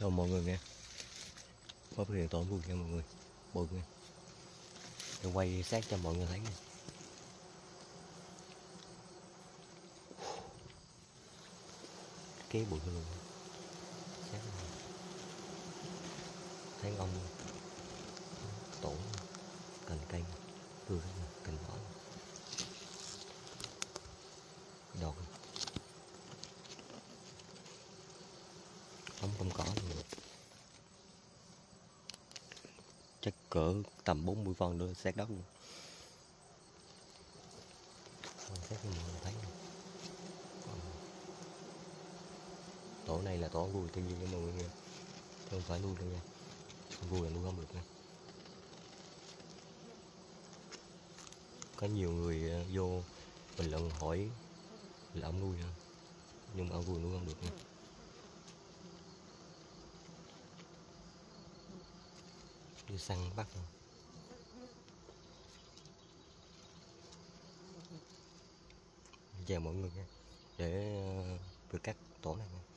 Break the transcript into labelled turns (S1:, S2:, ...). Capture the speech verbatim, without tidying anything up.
S1: Chào mọi người nha. Có phát hiện tổ vui nha mọi người. Bự nha. Để quay sát cho mọi người thấy nha. Cái bự luôn. Sát luôn. Thấy ông tổ cành cây vừa cành nhỏ đọt không không có luôn. Chắc cỡ tầm bốn mươi phân nữa sát đất luôn. Sát cho mọi người thấy nha. Tổ này là tổ vui thiên nhiên cho mọi người nha, chứ không phải nuôi đâu nha. Vui là nuôi không được nha. Có nhiều người vô bình luận hỏi là ông nuôi hả, nhưng mà ông vui nuôi không được nha. Đi săn bắt không. Chào mọi người nha, để vừa cắt tổ này nha.